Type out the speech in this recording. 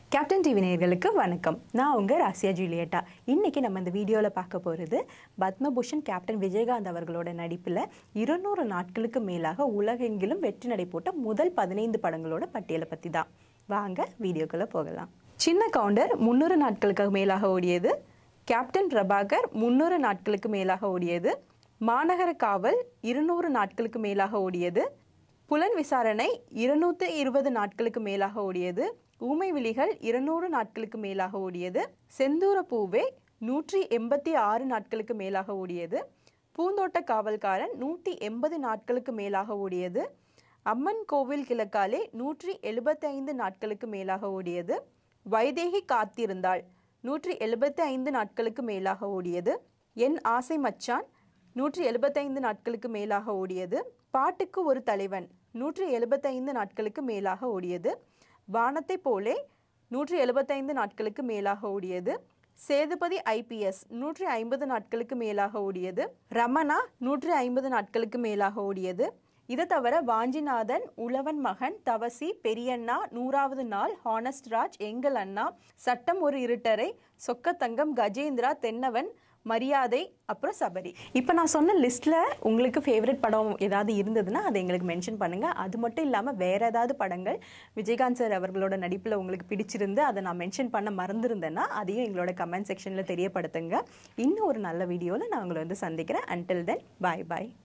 Captain TV நேயர்களுக்கு வணக்கம். நான் உங்கள் ராசியா ஜூலியட்டா. இன்றைக்கி நம்ம இந்த வீடியோவில் பார்க்க போகிறது பத்மபூஷன் கேப்டன் விஜயகாந்த் அவர்களோட நடிப்பில் 200 நாட்களுக்கு மேலாக உலகெங்கிலும் வெற்றி நடை போட்ட முதல் 15 படங்களோட பட்டியலை பற்றி தான். வாங்க வீடியோக்குள்ளே போகலாம். சின்ன கவுண்டர் 300 நாட்களுக்கு மேலாக ஓடியது. கேப்டன் பிரபாகர் 300 நாட்களுக்கு மேலாக ஓடியது. மாநகர காவல் 200 நாட்களுக்கு மேலாக ஓடியது. புலன் விசாரணை 220 நாட்களுக்கு மேலாக ஓடியது. ஊமை விழிகள் 200 நாட்களுக்கு மேலாக ஓடியது. செந்தூர பூவே 186 நாட்களுக்கு மேலாக ஓடியது. பூந்தோட்ட காவல்காரன் 180 நாட்களுக்கு மேலாக ஓடியது. அம்மன் கோவில் கிழக்காலே 175 நாட்களுக்கு மேலாக ஓடியது. வைதேகி காத்திருந்தாள் 175 நாட்களுக்கு மேலாக ஓடியது. என் ஆசை மச்சான் 175 நாட்களுக்கு மேலாக ஓடியது. பாட்டுக்கு ஒரு தலைவன் 175 நாட்களுக்கு மேலாக ஓடியது. வானத்தை போலே 175 நாட்களுக்கு மேலாக ஓடியது. சேதுபதி ஐபிஎஸ் 150 நாட்களுக்கு மேலாக ஓடியது. ரமணா 150 நாட்களுக்கு மேலாக ஓடியது. இதை தவிர வாஞ்சிநாதன், உழவன் மகன், தவசி, பெரியண்ணா, 100வது நாள், ஹானஸ்ட் ராஜ், எங்கள் அண்ணா, சட்டம் ஒரு இருட்டரை, சொக்கத்தங்கம், கஜேந்திரா, தென்னவன், மரியாதை, அப்புறம் சபரி. இப்போ நான் சொன்ன லிஸ்ட்டில் உங்களுக்கு ஃபேவரட் படம் ஏதாவது இருந்ததுன்னா அதை எங்களுக்கு மென்ஷன் பண்ணுங்கள். அது மட்டும் இல்லாமல் வேறு ஏதாவது படங்கள் விஜயகாந்த் சார் அவர்களோட நடிப்பில் உங்களுக்கு பிடிச்சிருந்து அதை நான் மென்ஷன் பண்ண மறந்துருந்தேன்னா அதையும் எங்களோட கமெண்ட் செக்ஷனில் தெரியப்படுத்துங்க. இன்னும் ஒரு நல்ல வீடியோவில் நான் உங்களை சந்திக்கிறேன். அன்டில் தென் பாய் பாய்.